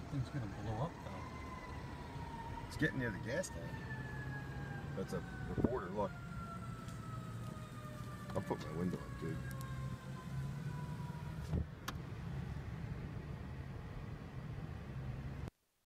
Thing's gonna blow up though. It's getting near the gas tank. That's a reporter, look. I'll put my window up, dude.